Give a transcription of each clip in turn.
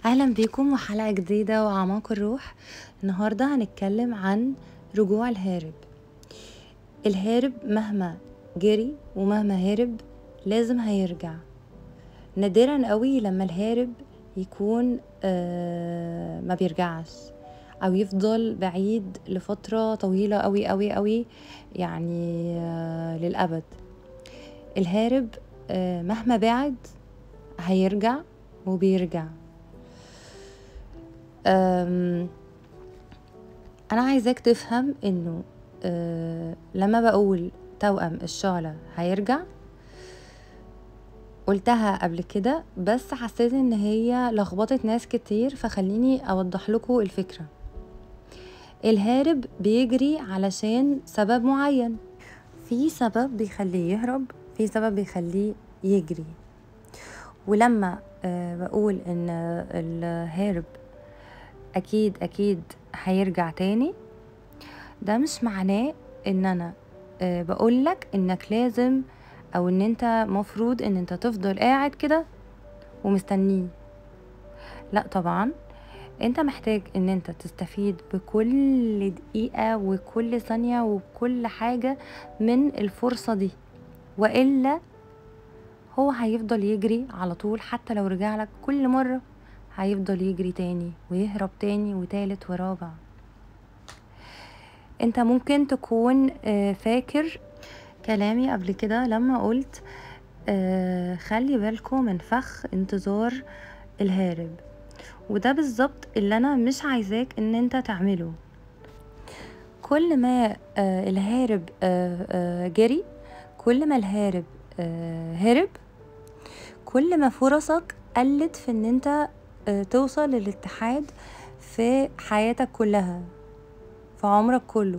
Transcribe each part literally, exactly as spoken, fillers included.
اهلا بيكم وحلقة جديدة واعماق الروح. النهاردة هنتكلم عن رجوع الهارب. الهارب مهما جري ومهما هارب لازم هيرجع. نادرا قوي لما الهارب يكون آه ما بيرجعش او يفضل بعيد لفترة طويلة قوي قوي قوي، يعني آه للأبد. الهارب آه مهما بعد هيرجع وبيرجع. أم انا عايزاك تفهم انه أه لما بقول توأم الشعلة هيرجع، قلتها قبل كده بس حسيت ان هي لخبطت ناس كتير، فخليني اوضح لكم الفكرة. الهارب بيجري علشان سبب معين، في سبب بيخليه يهرب، في سبب بيخليه يجري. ولما أه بقول ان الهارب اكيد اكيد هيرجع تاني، ده مش معناه ان انا أه بقولك انك لازم او ان انت مفروض ان انت تفضل قاعد كده ومستنيه. لا طبعا، انت محتاج ان انت تستفيد بكل دقيقة وكل ثانية وكل حاجة من الفرصة دي، وإلا هو هيفضل يجري على طول. حتى لو رجعلك كل مرة هيفضل يجري تاني ويهرب تاني وتالت ورابع. انت ممكن تكون فاكر كلامي قبل كده لما قلت خلي بالكم من فخ انتظار الهارب، وده بالظبط اللي انا مش عايزاك ان انت تعمله. كل ما الهارب جري، كل ما الهارب هرب، كل ما فرصك قلت في ان انت توصل للاتحاد في حياتك كلها، في عمرك كله.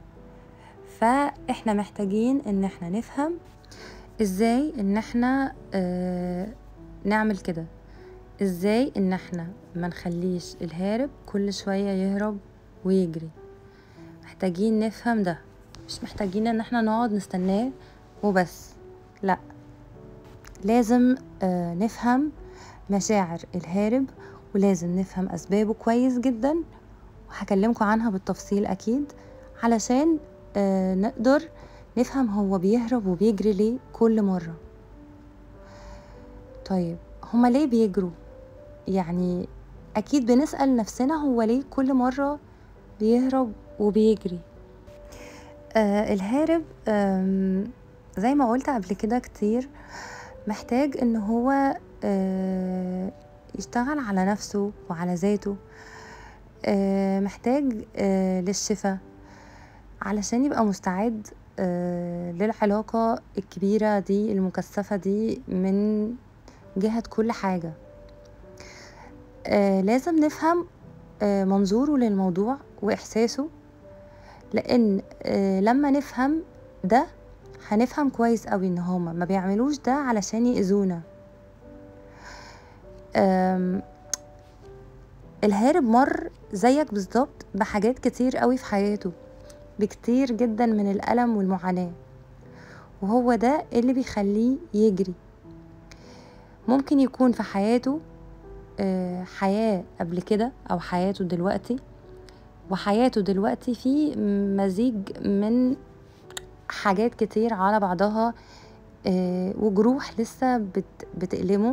فاحنا محتاجين ان احنا نفهم ازاي ان احنا اه نعمل كده، ازاي ان احنا ما نخليش الهارب كل شوية يهرب ويجري. محتاجين نفهم ده، مش محتاجين ان احنا نقعد نستناه وبس. لا، لازم اه نفهم مشاعر الهارب، ولازم نفهم اسبابه كويس جدا، وهكلمكم عنها بالتفصيل اكيد، علشان آه نقدر نفهم هو بيهرب وبيجري ليه كل مرة. طيب هما ليه بيجروا؟ يعني اكيد بنسأل نفسنا هو ليه كل مرة بيهرب وبيجري. آه الهارب آه زي ما قلت قبل كده كتير، محتاج ان هو آه يشتغل على نفسه وعلى ذاته. آه محتاج آه للشفاء علشان يبقى مستعد آه للعلاقة الكبيرة دي المكثفة دي من جهة كل حاجة. آه لازم نفهم آه منظوره للموضوع وإحساسه، لأن آه لما نفهم ده هنفهم كويس قوي ان هما ما بيعملوش ده علشان يأذونا. الهارب مر زيك بالظبط بحاجات كتير قوي في حياته، بكتير جدا من الألم والمعاناة، وهو ده اللي بيخليه يجري. ممكن يكون في حياته حياة قبل كده أو حياته دلوقتي، وحياته دلوقتي في مزيج من حاجات كتير على بعضها، وجروح لسه بتألمه.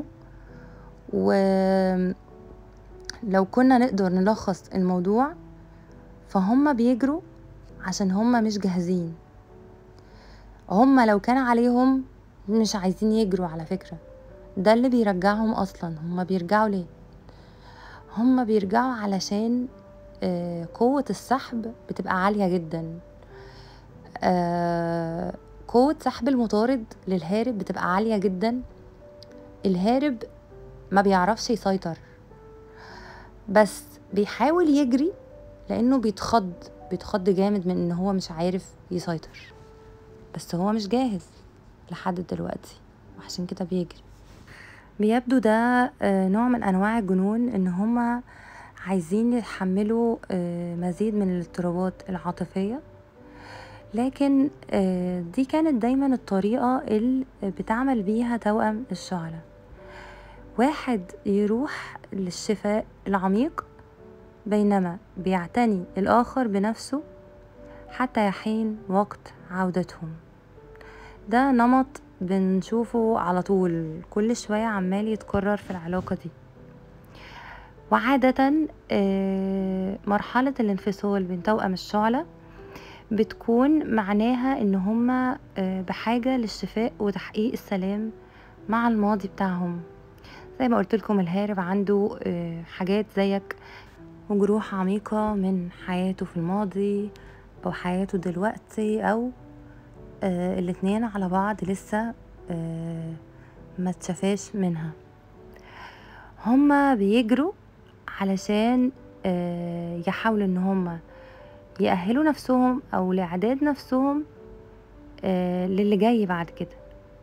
ولو كنا نقدر نلخص الموضوع، فهم بيجروا عشان هم مش جاهزين. هم لو كان عليهم مش عايزين يجروا على فكرة، ده اللي بيرجعهم أصلا. هم بيرجعوا ليه؟ هم بيرجعوا علشان آه قوة السحب بتبقى عالية جدا. آه قوة سحب المطارد للهارب بتبقى عالية جدا. الهارب ما بيعرفش يسيطر، بس بيحاول يجري لأنه بيتخض بيتخض جامد من إن هو مش عارف يسيطر، بس هو مش جاهز لحد دلوقتي، وعشان كده بيجري. بيبدو ده نوع من انواع الجنون، ان هما عايزين يتحملوا مزيد من الاضطرابات العاطفية، لكن دي كانت دايما الطريقة اللي بتعمل بيها توأم الشعلة. واحد يروح للشفاء العميق بينما بيعتني الآخر بنفسه حتى يحين وقت عودتهم. ده نمط بنشوفه على طول، كل شوية عمال يتكرر في العلاقة دي. وعادة آه، مرحلة الانفصال بين توأم الشعلة بتكون معناها ان هما آه، بحاجة للشفاء وتحقيق السلام مع الماضي بتاعهم. زي ما قلت لكم، الهارب عنده آه، حاجات زيك وجروح عميقة من حياته في الماضي او حياته دلوقتي، او آه الاتنين على بعض لسه آه ما تشافاش منها. هما بيجروا علشان آه يحاولوا ان هما يأهلوا نفسهم او لإعداد نفسهم آه للي جاي بعد كده.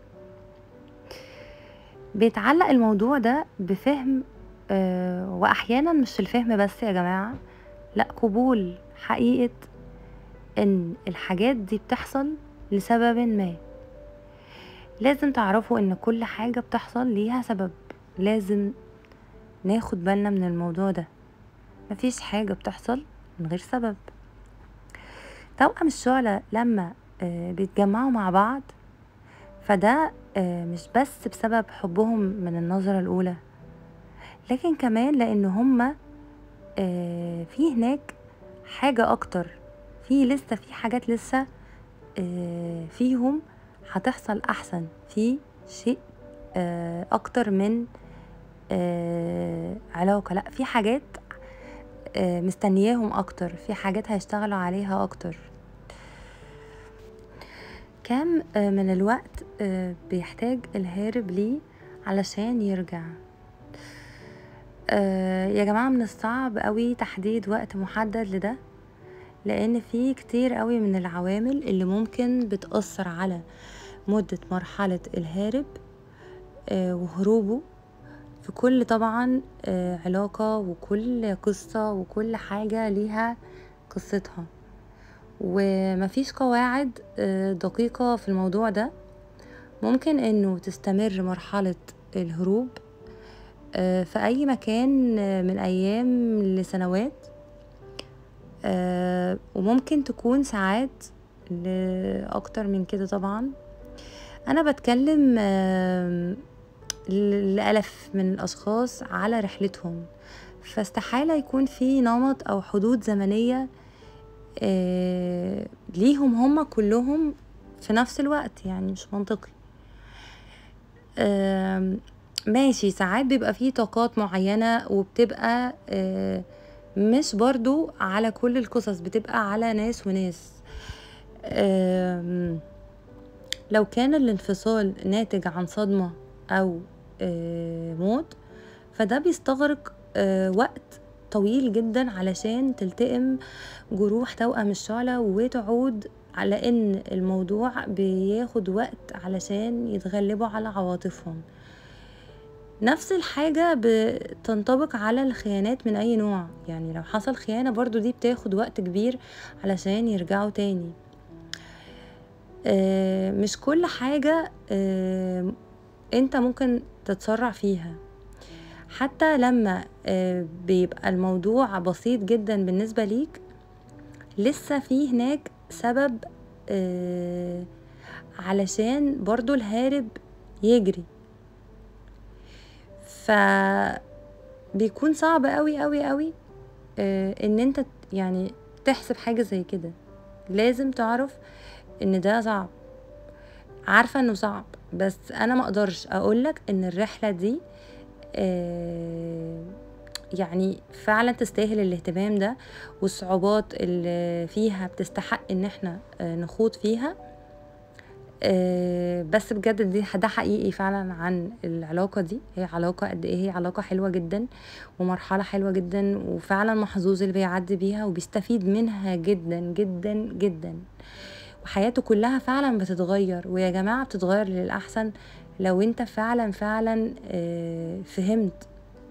بيتعلق الموضوع ده بفهم آه واحيانا مش الفهم بس يا جماعة، لا، قبول حقيقة ان الحاجات دي بتحصل لسبب ما. لازم تعرفوا ان كل حاجة بتحصل ليها سبب، لازم ناخد بالنا من الموضوع ده. مفيش حاجة بتحصل من غير سبب. توأم الشعلة لما آه بيتجمعوا مع بعض، فده آه مش بس بسبب حبهم من النظرة الأولى، لكن كمان لأن هما آه في هناك حاجة أكتر، في لسه في حاجات لسه آه فيهم هتحصل أحسن، في شيء آه أكتر من آه علاقة، لأ، في حاجات آه مستنياهم أكتر، في حاجات هيشتغلوا عليها أكتر. كم آه من الوقت آه بيحتاج الهارب ليه علشان يرجع؟ آه يا جماعة، من الصعب قوي تحديد وقت محدد لده، لأن في كتير قوي من العوامل اللي ممكن بتأثر على مدة مرحلة الهارب آه وهروبه في كل طبعا آه علاقة، وكل قصة وكل حاجة ليها قصتها، ومفيش قواعد آه دقيقة في الموضوع ده. ممكن انه تستمر مرحلة الهروب آه في اي مكان آه من ايام لسنوات، آه وممكن تكون ساعات لأكتر من كده. طبعا انا بتكلم آه لألف من الأشخاص على رحلتهم، فاستحالة يكون في نمط أو حدود زمنية آه ليهم هما كلهم في نفس الوقت، يعني مش منطقي. آه ماشي، ساعات بيبقى فيه طاقات معينة وبتبقى آه مش برضو على كل القصص، بتبقى على ناس وناس. آه لو كان الانفصال ناتج عن صدمة أو آه موت، فده بيستغرق آه وقت طويل جدا علشان تلتئم جروح توأم الشعلة وتعود، على ان الموضوع بياخد وقت علشان يتغلبوا على عواطفهم. نفس الحاجة بتنطبق على الخيانات من اي نوع، يعني لو حصل خيانة برضو دي بتاخد وقت كبير علشان يرجعوا تاني. آه مش كل حاجة آه انت ممكن تتسرع فيها، حتى لما آه بيبقى الموضوع بسيط جدا بالنسبة ليك، لسه في هناك سبب آه علشان برضو الهارب يجري. فبيكون صعب قوي قوي قوي آه ان انت يعني تحسب حاجة زي كده. لازم تعرف ان ده صعب، عارفة انه صعب، بس انا مقدرش اقولك ان الرحلة دي آه يعني فعلا تستاهل الاهتمام ده، والصعوبات اللي فيها بتستحق ان احنا نخوض فيها. بس بجد دي ده حقيقي فعلا عن العلاقة دي. هي علاقة قد ايه، هي علاقة حلوة جدا ومرحلة حلوة جدا، وفعلا محظوظ اللي بيعدي بيها وبيستفيد منها جدا جدا جدا، وحياته كلها فعلا بتتغير. ويا جماعة بتتغير للأحسن لو انت فعلا فعلا فهمت.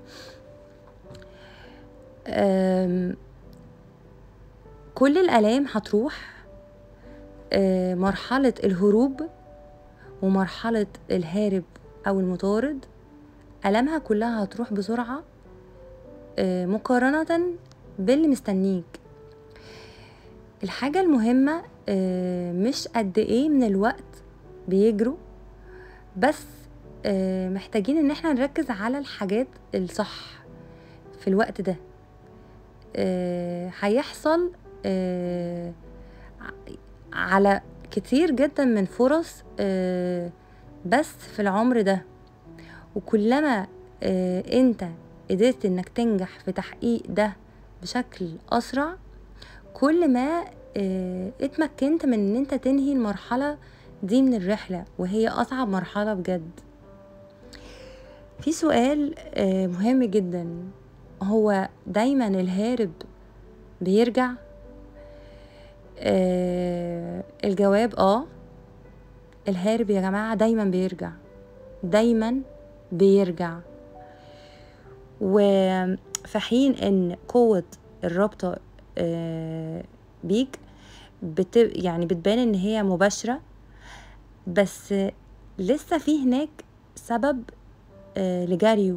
كل الآلام هتروح. مرحلة الهروب ومرحلة الهارب أو المطارد ألمها كلها هتروح بسرعة آه، مقارنة باللي مستنيك. الحاجة المهمة آه، مش قد ايه من الوقت بيجروا، بس آه، محتاجين ان احنا نركز على الحاجات الصح في الوقت ده. آه، هيحصل آه، على كتير جدا من فرص آه، بس في العمر ده، وكلما آه، انت قدرت انك تنجح في تحقيق ده بشكل اسرع، كل ما آه، اتمكنت من ان انت تنهي المرحلة دي من الرحلة، وهي اصعب مرحلة بجد. في سؤال آه، مهم جدا، هو دايما الهارب بيرجع؟ آه الجواب اه الهارب يا جماعة دايما بيرجع، دايما بيرجع. وفي حين ان قوة الرابطة آه بيك بت يعني بتبان ان هي مباشرة، بس لسه في هناك سبب آه لجريه.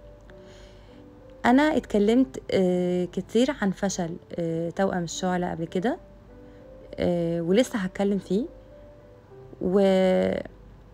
انا اتكلمت آه كتير عن فشل آه توأم الشعلة قبل كده، آه ولسه هتكلم فيه، وبس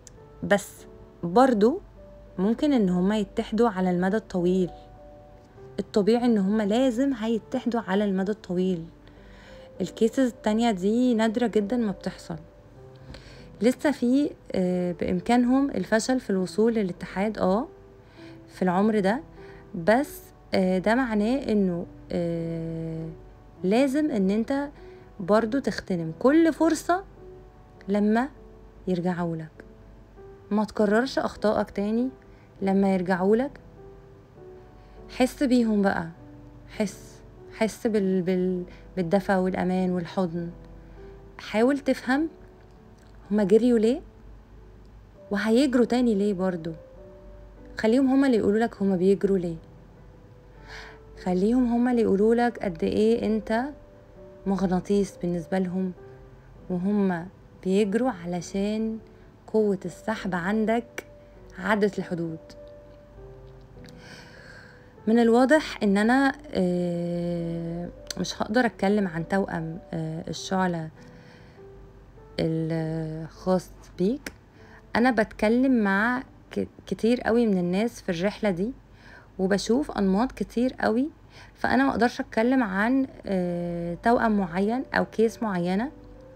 برضو ممكن ان هما يتحدوا على المدى الطويل. الطبيعي ان هما لازم هيتحدوا على المدى الطويل. الكيسز التانية دي نادرة جدا ما بتحصل. لسه في آه بامكانهم الفشل في الوصول للاتحاد اه في العمر ده، بس آه ده معناه انه آه لازم ان انت برضو تغتنم كل فرصة لما يرجعوا لك. ما تكررش اخطائك تاني لما يرجعوا لك. حس بيهم بقى، حس حس بال... بال... بالدفى والامان والحضن. حاول تفهم هما جريوا ليه وهيجروا تاني ليه. برضو خليهم هما اللي يقولوا لك هما بيجروا ليه. خليهم هما اللي يقولوا لك قد ايه انت مغناطيس بالنسبة لهم، وهم بيجروا علشان قوة السحب عندك عدت الحدود. من الواضح ان انا مش هقدر اتكلم عن توأم الشعلة الخاص بيك. انا بتكلم مع كتير قوي من الناس في الرحلة دي، وبشوف انماط كتير قوي، فانا ما اقدرش اتكلم عن توأم معين او كيس معينة.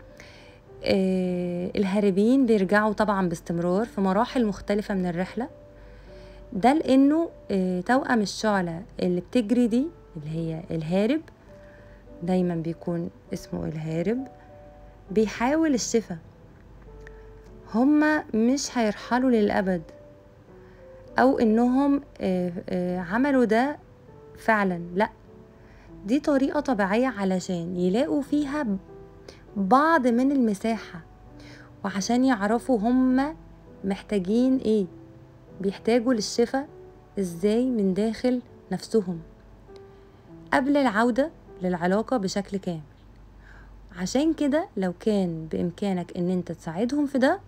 الهاربين بيرجعوا طبعا باستمرار في مراحل مختلفة من الرحلة ده، لانه توأم الشعلة اللي بتجري دي اللي هي الهارب، دايما بيكون اسمه الهارب، بيحاول الشفاء. هما مش هيرحلوا للأبد او انهم عملوا ده فعلا، لا، دي طريقة طبيعية علشان يلاقوا فيها بعض من المساحة، وعشان يعرفوا هما محتاجين ايه، بيحتاجوا للشفاء ازاي من داخل نفسهم قبل العودة للعلاقة بشكل كامل. عشان كده لو كان بإمكانك ان انت تساعدهم في ده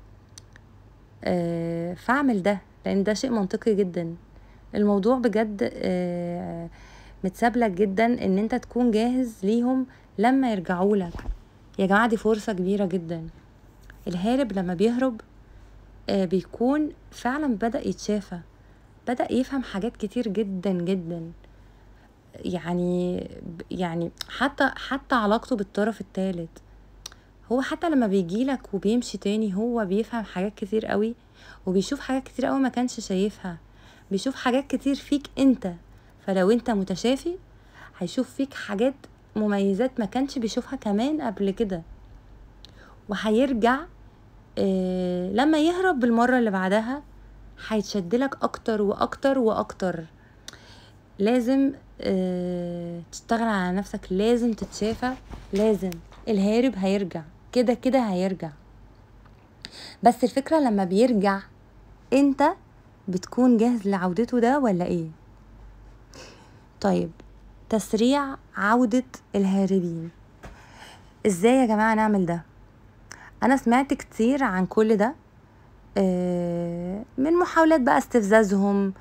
آه فاعمل ده، لان ده شيء منطقي جدا. الموضوع بجد آه متسابلك جدا ان انت تكون جاهز ليهم لما يرجعوا لك. يا جماعة دي فرصة كبيرة جدا. الهارب لما بيهرب آه بيكون فعلا بدأ يتشافى، بدأ يفهم حاجات كتير جدا جدا. يعني يعني حتى حتى علاقته بالطرف الثالث، هو حتى لما بيجيلك وبيمشي تاني هو بيفهم حاجات كتير قوي، وبيشوف حاجات كتير قوي ما كانش شايفها. بيشوف حاجات كتير فيك انت، فلو انت متشافي هيشوف فيك حاجات مميزات ما كانش بيشوفها كمان قبل كده. وهيرجع اه لما يهرب بالمرة اللي بعدها هيتشدلك اكتر واكتر واكتر. لازم اه تشتغل على نفسك، لازم تتشافى، لازم. الهارب هيرجع كده كده هيرجع، بس الفكرة لما بيرجع انت بتكون جاهز لعودته ده ولا ايه؟ طيب، تسريع عودة الهاربين ازاي يا جماعة نعمل ده؟ انا سمعت كتير عن كل ده من محاولات بقى استفزازهم،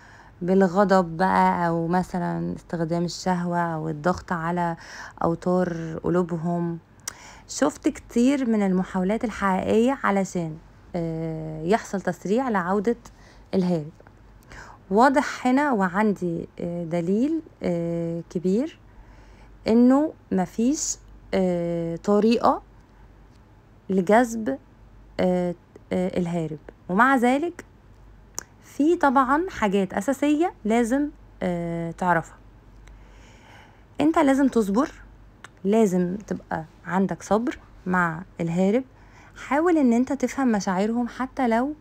بالغضب بقى، او مثلا استخدام الشهوة او الضغط على اوتار قلوبهم. شفت كتير من المحاولات الحقيقية علشان آه، يحصل تسريع لعودة الهارب. واضح هنا وعندي آه، دليل آه، كبير انه مفيش آه، طريقة لجذب آه، آه، الهارب، ومع ذلك في طبعا حاجات أساسية لازم آه، تعرفها. انت لازم تصبر، لازم تبقى عندك صبر مع الهارب. حاول ان انت تفهم مشاعرهم حتى لو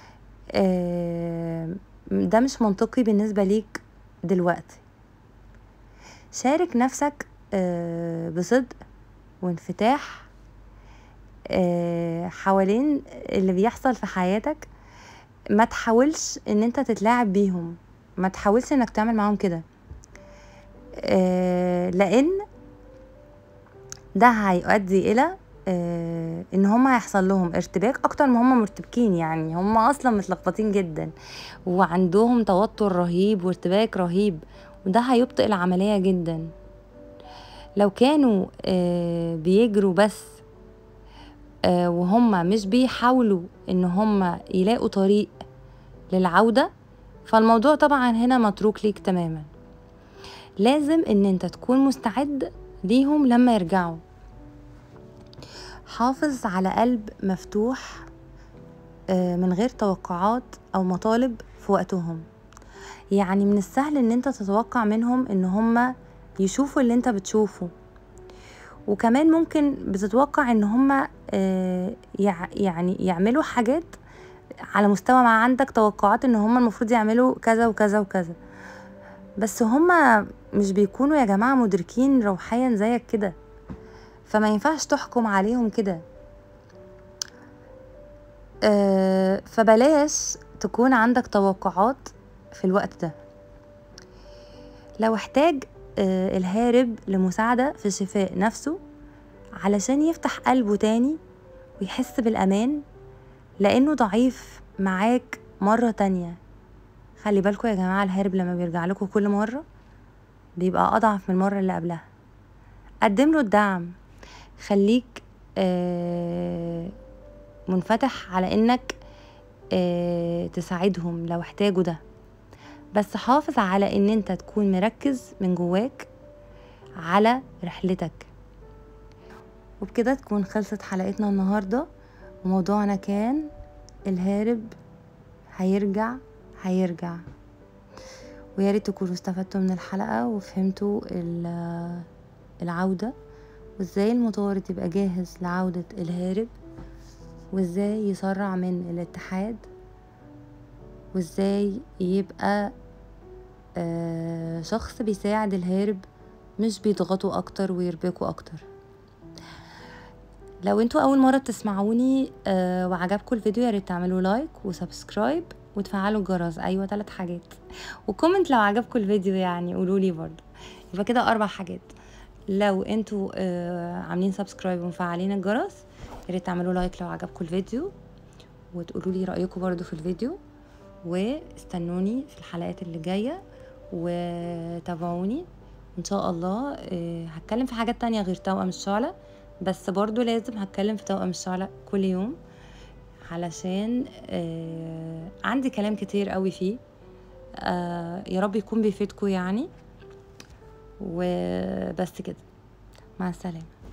آه، ده مش منطقي بالنسبة ليك دلوقتي. شارك نفسك آه، بصدق وانفتاح آه، حوالين اللي بيحصل في حياتك. ما تحاولش ان انت تتلاعب بيهم، ما تحاولش انك تعمل معاهم كده، آه، لان ده هيؤدي الى آه، ان هم هيحصل لهم ارتباك اكتر ما هم مرتبكين. يعني هم اصلا متلخبطين جدا وعندهم توتر رهيب وارتباك رهيب، وده هيبطئ العملية جدا. لو كانوا آه، بيجروا بس آه، وهم مش بيحاولوا ان هم يلاقوا طريق للعودة، فالموضوع طبعا هنا متروك ليك تماما. لازم ان انت تكون مستعد ليهم لما يرجعوا. حافظ على قلب مفتوح آه، من غير توقعات او مطالب في وقتهم. يعني من السهل ان انت تتوقع منهم ان هم يشوفوا اللي انت بتشوفه، وكمان ممكن بتتوقع ان هم آه، يع- يعني يعملوا حاجات على مستوى ما عندك توقعات ان هم المفروض يعملوا كذا وكذا وكذا، بس هم مش بيكونوا يا جماعة مدركين روحيا زيك كده، فما ينفعش تحكم عليهم كده. آه، فبلاش تكون عندك توقعات في الوقت ده. لو احتاج آه، الهارب لمساعدة في شفاء نفسه علشان يفتح قلبه تاني ويحس بالأمان لأنه ضعيف معاك مرة تانية. خلي بالكوا يا جماعة، الهارب لما بيرجع لكم كل مرة بيبقى أضعف من المرة اللي قبلها. قدم له الدعم، خليك آه، منفتح على إنك آه، تساعدهم لو احتاجوا ده، بس حافظ على إن انت تكون مركز من جواك على رحلتك. وبكده تكون خلصت حلقتنا النهاردة، وموضوعنا كان الهارب هيرجع هيرجع. وياريت تكونوا استفدتوا من الحلقة وفهمتوا ال- العودة، وازاي المطارد يبقى جاهز لعودة الهارب، وازاي يسرع من الاتحاد، وازاي يبقى آه شخص بيساعد الهارب مش بيضغطوا اكتر ويربكوا اكتر. لو انتوا اول مرة بتسمعوني آه وعجبكم الفيديو، ياريت تعملوا لايك وسبسكرايب وتفعلوا الجرس. ايوه، ثلاث حاجات. وكومنت لو عجبكم الفيديو، يعني قولولي برضه. يبقى كده اربع حاجات. لو انتوا آه عاملين سبسكرايب ومفعلين الجرس، ياريت تعملوا لايك لو عجبكم الفيديو، وتقولولي رأيكم برضه في الفيديو. واستنوني في الحلقات اللي جاية وتابعوني ان شاء الله. آه هتكلم في حاجات تانية غير توأم الشعلة، بس برضو لازم هتكلم في توأم الشعلة كل يوم، علشان آه عندي كلام كتير قوي فيه. آه يا رب يكون بيفيدكم يعني. وبس كده، مع السلامة.